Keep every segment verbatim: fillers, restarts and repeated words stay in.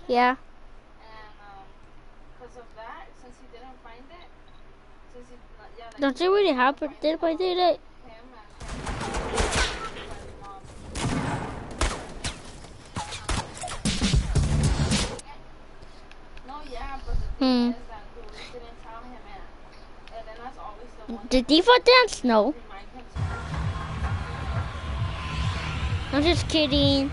Yeah. And um, because of that, since he didn't find it, since he, yeah, like Don't you really have it? Did I do that? him and his mom. No, yeah, but the thing Hmm. is that Luis didn't tell him, and Elena's always the one The that default dance? No. remind him to. I'm just kidding.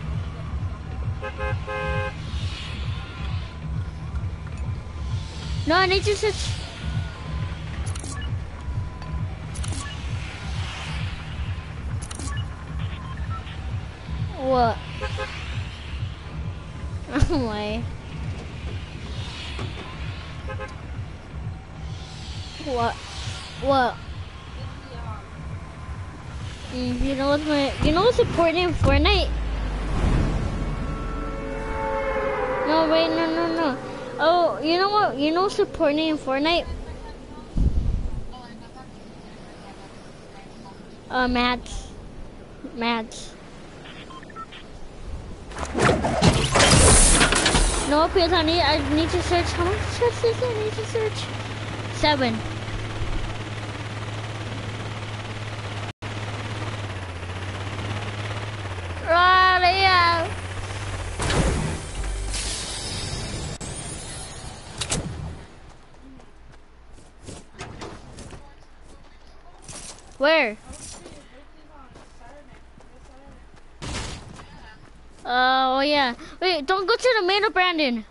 No, I need to search. What? Oh my. What? What? Mm, you know what's my? You know what's important in Fortnite? No, wait, no, no, no. Oh, you know what? You know what's important in Fortnite? Uh, maths. Maths. No, because I need, I need to search. How much search is it? I need to search. Seven. Ah, yeah. Where? Uh, oh yeah. Wait, don't go to the main of Brandon.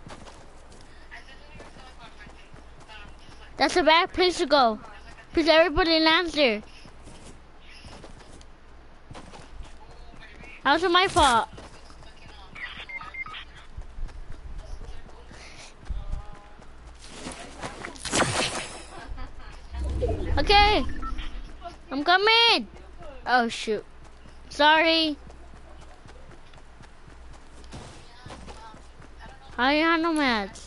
That's a bad place to go. Because everybody lands there. How's it my fault? Okay. I'm coming. Oh shoot. Sorry. I have no mats.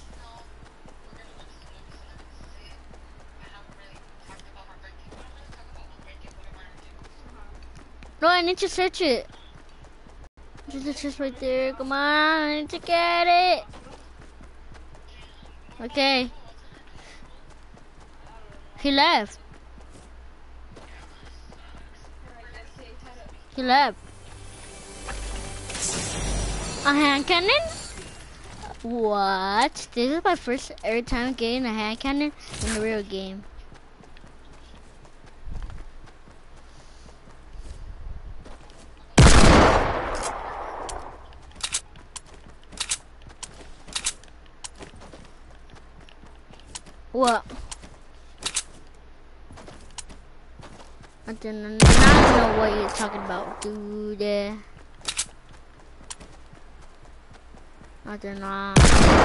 No, I need to search it. There's a chest right there. Come on, I need to get it. Okay. He left. He left. A hand cannon? What? This is my first every time getting a hand cannon in a real game. What? I do not know what you're talking about, dude. I do not.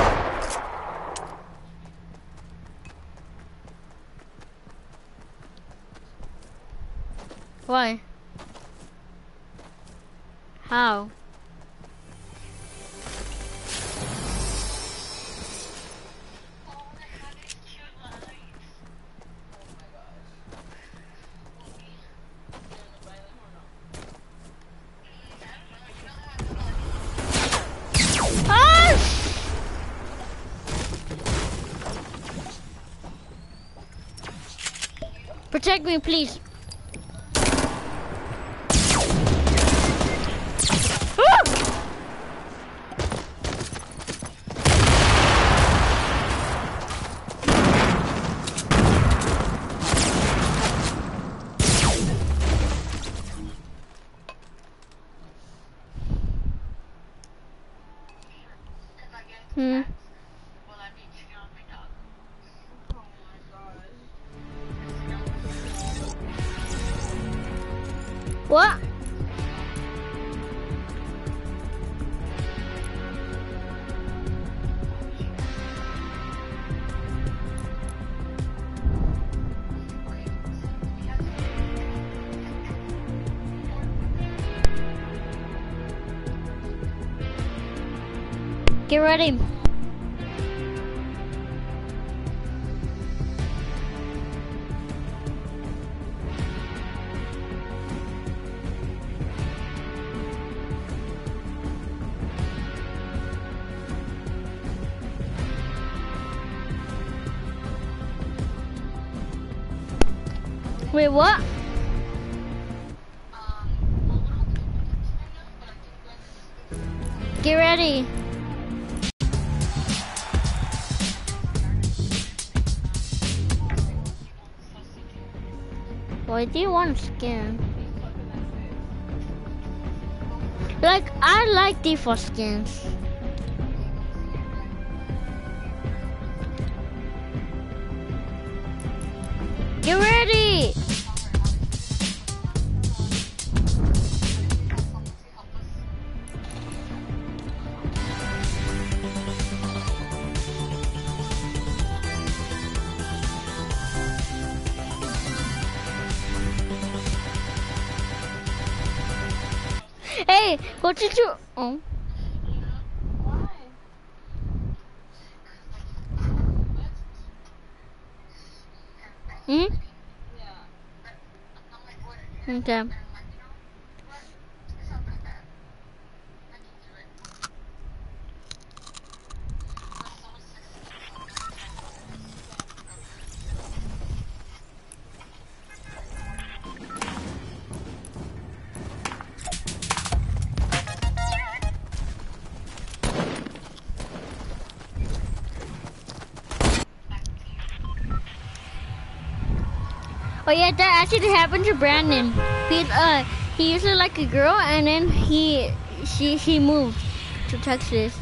Why? How? Protect me, please. Hmm. What? Get ready. Wait, what? Get ready. Why do you want skin? Like, I like default skins. Get ready! Hey, go to two. Oh. Why? Hmm? Yeah. Okay. Oh yeah, that actually happened to Brandon. He uh he used to like a girl, and then he she she moved to Texas.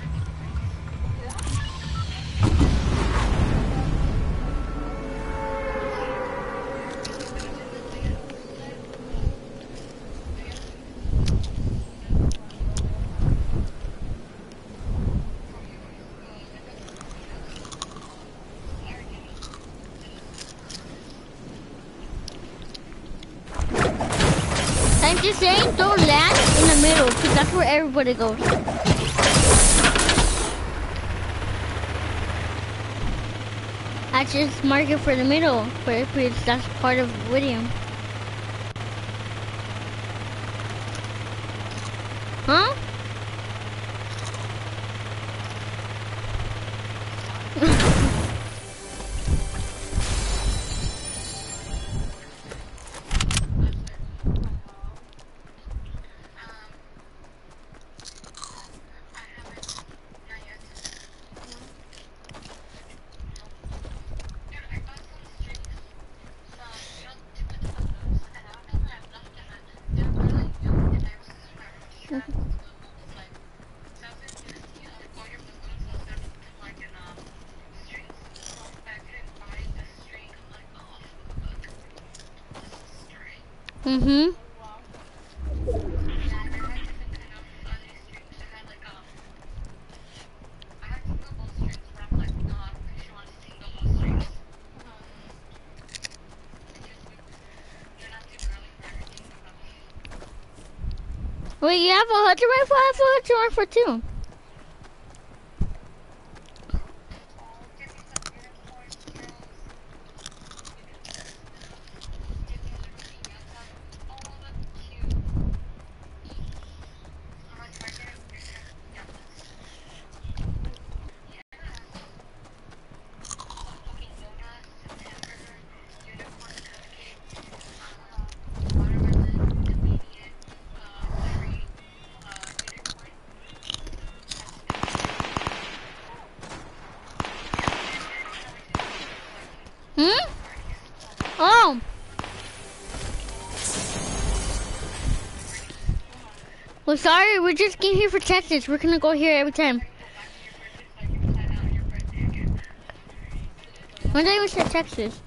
I'm just saying, don't land in the middle, because that's where everybody goes. I just mark it for the middle, because that's part of William. Huh? Mm-hmm. Wait, you have a hunter rifle? I have a hunter rifle too. Hmm? Oh. Well, sorry, we just came here for Texas. We're gonna go here every time. When did I even say Texas?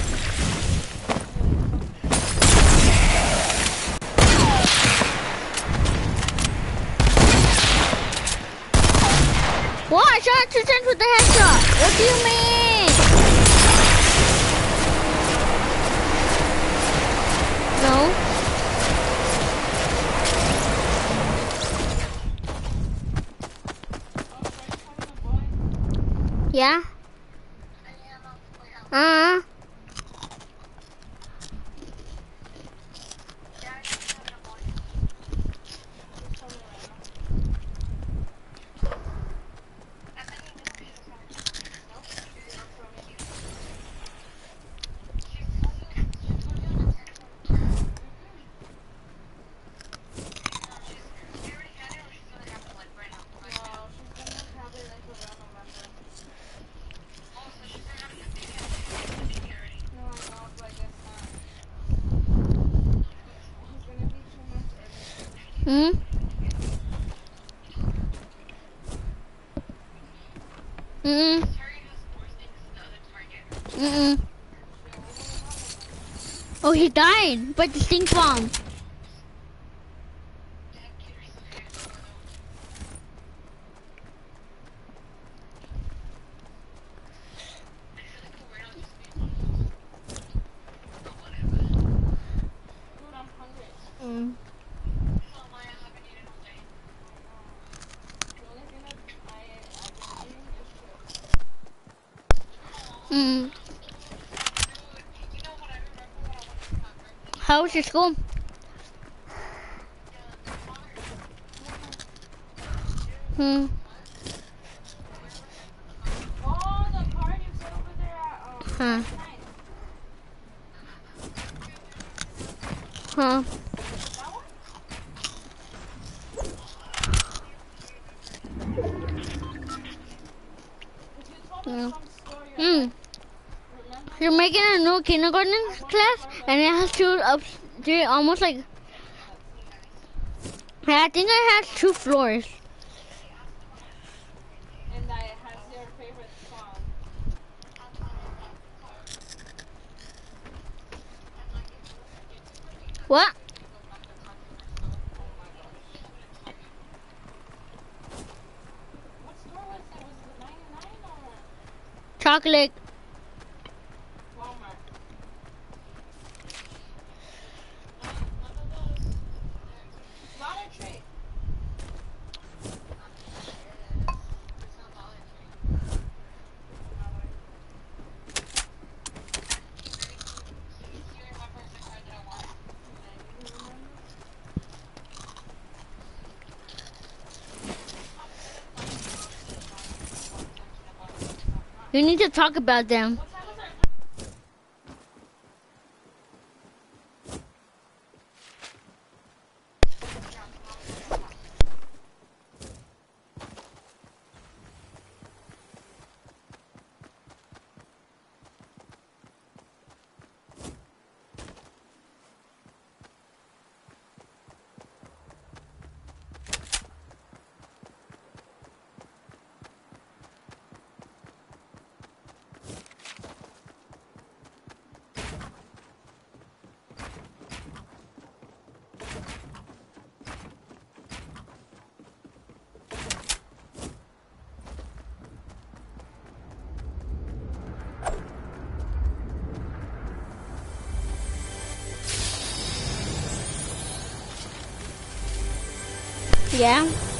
What? I shot two times with the headshot. What do you mean? No. Yeah. Uh. Hmm? Mm-mm. Mm-mm. Oh, he died, but the stink bomb. Dude, I'm hungry. Mm. The only thing that I, I've been eating is chips. Mm. How was your school? Hmm. Oh, the car you said over there at um, Huh. ninety-nine. Huh. That one? Because you told us Yeah. some story of Mm. like, remember? You're making a new kindergarten class, and it has two up, three, almost like. I think it has two floors. And that it has your favorite song. What? Oh my gosh. What store was it? Was it the ninety-nine or Chocolate. Walmart? Dollar Tree. You need to talk about them. What time was our Yeah.